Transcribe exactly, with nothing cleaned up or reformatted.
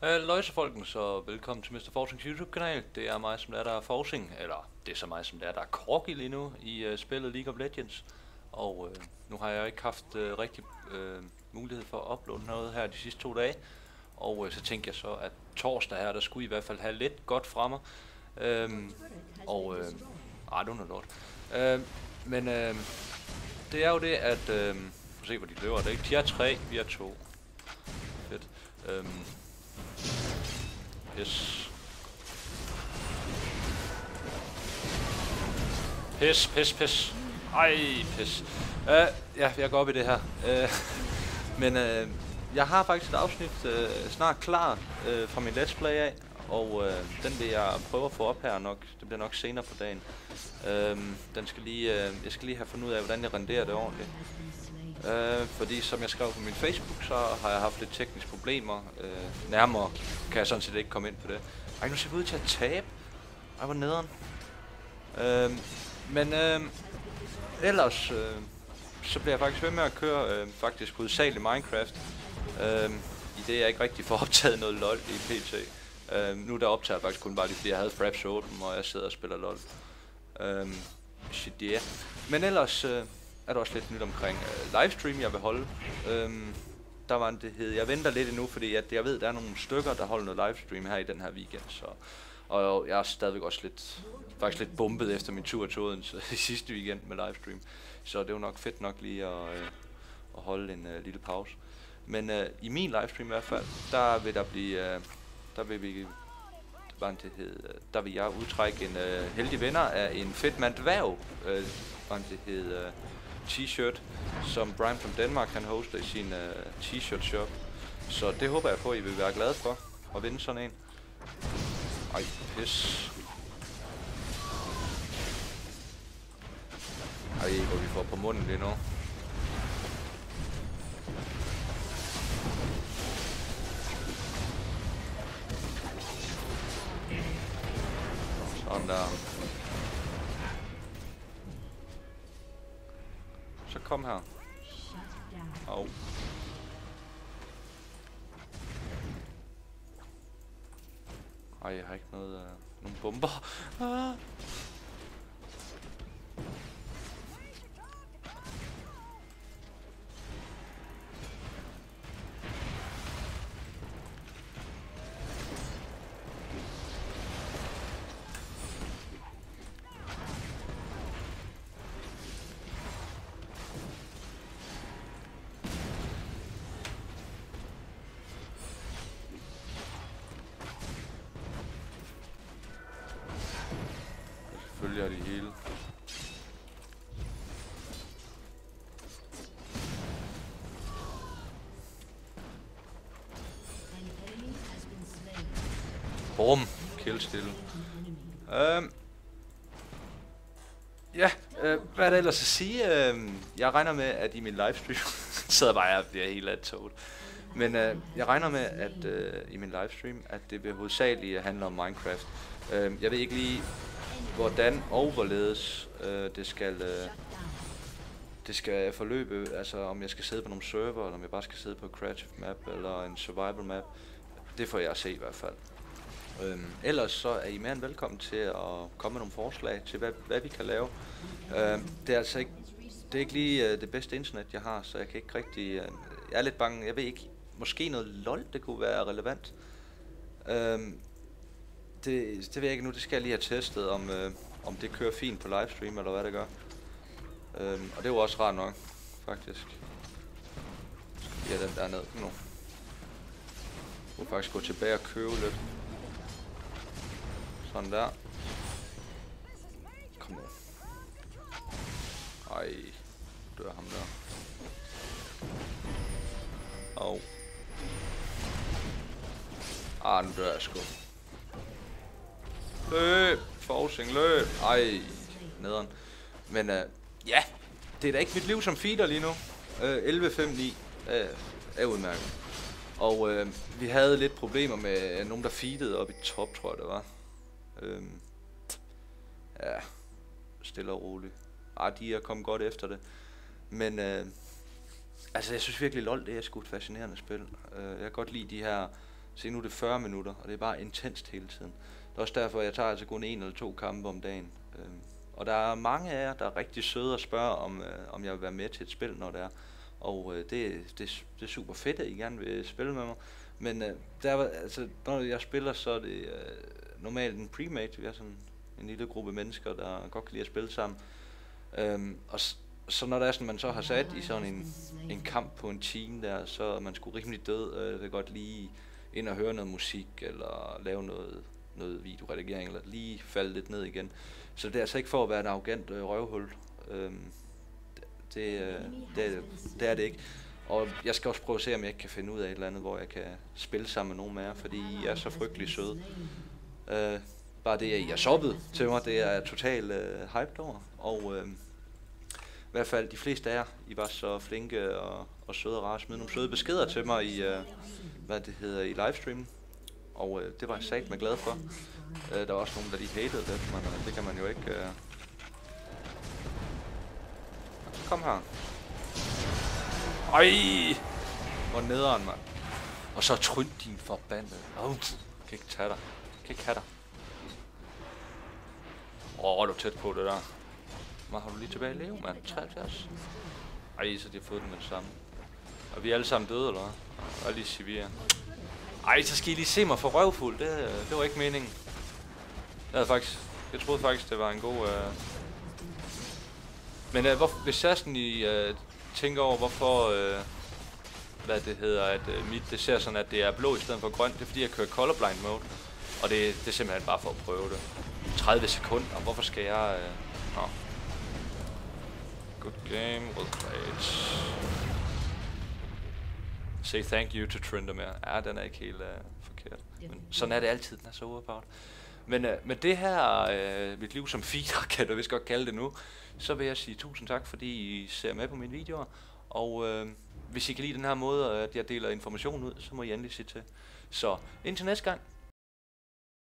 Løjse folkens, og velkommen til mister Forsings YouTube-kanal. Det er mig, som der er, der er Forsing, eller det er så mig, som der er, der er Corgi lige nu i uh, spillet League of Legends. Og uh, nu har jeg ikke haft uh, rigtig uh, mulighed for at uploade noget her de sidste to dage. Og uh, så tænkte jeg så, at torsdag her, der skulle I, i hvert fald have lidt godt fra mig. Um, og, uh, ah, det var noget lort. Uh, men uh, det er jo det, at, uh, få se hvor de løber, det er ikke, de er tre, vi er to. Fedt. Um, Pis. Pis, pis, pis. Ej, pis. Uh, ja, jeg går op i det her. Uh, men uh, jeg har faktisk et afsnit uh, snart klar uh, fra min Let's Play af. Og uh, den vil jeg prøve at få op her nok. Det bliver nok senere på dagen. Uh, den skal lige, uh, jeg skal lige have fundet ud af, hvordan jeg renderer det ordentligt. Uh, fordi som jeg skrev på min Facebook, så har jeg haft lidt tekniske problemer. Uh, nærmere kan jeg sådan set ikke komme ind på det. Ej, nu ser vi ud til at tabe. Ej, hvor nederen. Uh, men uh, ellers uh, så bliver jeg faktisk ved med at køre uh, faktisk hovedsageligt Minecraft. Uh, I det jeg ikke rigtig får optaget noget LOL i P T. Uh, nu der optager jeg faktisk kun bare det, fordi jeg havde Fraps åben, og jeg sidder og spiller LOL. Uh, shit, yeah. Men ellers... Uh, er der også lidt nyt omkring uh, livestream, jeg vil holde. Øhm, der var en, det hed, jeg venter lidt endnu, fordi at jeg ved, der er nogle stykker, der holder noget livestream her i den her weekend. Så, og jeg er stadigvæk også lidt, faktisk lidt bumpet efter min tur til Odense i sidste weekend med livestream. Så det var nok fedt nok lige at, uh, at holde en uh, lille pause. Men uh, i min livestream i hvert fald, der vil der blive, uh, der vil vi, hvad det hed, uh, der vil jeg udtrække en uh, heldig vinder af en Fedtmand Dværg, uh, hvad det hed, uh, t-shirt, som Brian from Denmark han hoster i sin uh, t-shirt shop. Så det håber jeg på, at I vil være glade for at vinde sådan en. Ej, pis. Ej, hvor vi får på munden lige nu. Sådan der. Så kom her. Au. Ej, jeg har ikke noget, uh, nogle bomber. Ah. Følger det hele. Bum, kill stille. Øhm. Ja, øh, hvad er der ellers at sige? Øh, jeg regner med, at i min livestream sidder bare jeg bliver helt af toget. Men øh, jeg regner med, at øh, i min livestream, at det vil hovedsageligt handle om Minecraft. Øh, jeg ved ikke lige hvordan og hvorledes øh, det skal øh, det skal forløbe, altså om jeg skal sidde på nogle server, eller om jeg bare skal sidde på en creative map, eller en survival map. Det får jeg at se i hvert fald. Øhm, ellers så er I mere end velkommen til at komme med nogle forslag til, hvad, hvad vi kan lave. Øhm, det er altså ikke, det er ikke lige uh, det bedste internet, jeg har, så jeg kan ikke rigtig... Uh, jeg er lidt bange, jeg ved ikke, måske noget LOL, det kunne være relevant. Øhm, Det, det ved jeg ikke nu, det skal jeg lige have testet, om, øh, om det kører fint på livestream, eller hvad det gør. Øhm, og det er jo også rart nok, faktisk. Ja, den der ned nu. Jeg kunne faktisk gå tilbage og købe lidt. Sådan der. Kom nu. Ej, dør ham der. Au. Ah, nu dør jeg sgu. Løb! Forsing, løb! Ej, nederen. Men øh, ja, det er da ikke mit liv som feeder lige nu. Øh, elleve fem ni øh, er udmærket. Og øh, vi havde lidt problemer med nogen, der feedede op i top, tror jeg det var. Øh, ja, stille og roligt. Ej, de er kommet godt efter det. Men øh, altså, jeg synes virkelig, LOL det er sgu et fascinerende spil. Uh, jeg kan godt lide de her Se, nu er det fyrre minutter, og det er bare intenst hele tiden. Det er også derfor, jeg tager altså kun en eller to kampe om dagen. Øhm, og der er mange af jer, der er rigtig søde og spørger, om, øh, om jeg vil være med til et spil, når det er. Og øh, det, det, det er super fedt, at I gerne vil spille med mig. Men øh, der, altså, når jeg spiller, så er det øh, normalt en premade. Vi er sådan en lille gruppe mennesker, der godt kan lide at spille sammen. Øhm, og så når der er sådan, man så har sat i sådan en, en kamp på en time der, så er man sgu rimelig død. Øh, jeg vil godt lige ind og høre noget musik, eller lave noget, noget videoredigering, eller lige falde lidt ned igen. Så det er altså ikke for at være et arrogant øh, røvhul. Øhm, det, øh, det, er, det er det ikke. Og jeg skal også prøve at se, om jeg ikke kan finde ud af et eller andet, hvor jeg kan spille sammen med nogen af jer, fordi I er så frygtelig søde. Øh, bare det, at I er soppet til mig, det er jeg totalt øh, hyped over. Og øh, i hvert fald de fleste af jer, I var så flinke og, og søde og rare, smide nogle søde beskeder til mig i, øh, hvad det hedder, i livestreamen. Og øh, det var jeg sagt mig glad for. Øh, der var også nogen, der lige hatede det, men øh, det kan man jo ikke. Øh. Så kom her. Ej! Hvor nederen, mand. Og så trynd din forbandede. Åh, oh, kan ikke tage dig. Kan ikke have dig. Åh, oh, du er tæt på det der. Hvad har du lige tilbage i leve, mand? treoghalvfjerds. Ej, så de har fået den med det samme. Og vi er alle sammen døde, eller hvad? Og lige civile. Ej, så skal I lige se mig for røvfuld. Det, det var ikke meningen. Jeg havde faktisk... Jeg troede faktisk, det var en god... Uh... Men uh, hvor, hvis jeg sådan I uh, tænker over, hvorfor... Uh, hvad det hedder, at uh, mit det ser sådan, at det er blå i stedet for grønt, det er fordi, jeg kører colorblind mode. Og det, det er simpelthen bare for at prøve det. tredive sekunder. Hvorfor skal jeg... Uh... Nå. Good game, well played. Say thank you to Tryndamere. Ja, den er ikke helt uh, forkert. Men sådan er det altid, den er så overpowered. Men uh, med det her, uh, mit liv som feeder, kan du vist godt kalde det nu, så vil jeg sige tusind tak, fordi I ser med på mine videoer. Og uh, hvis I kan lide den her måde, at jeg deler information ud, så må I endelig sige til. Så indtil næste gang.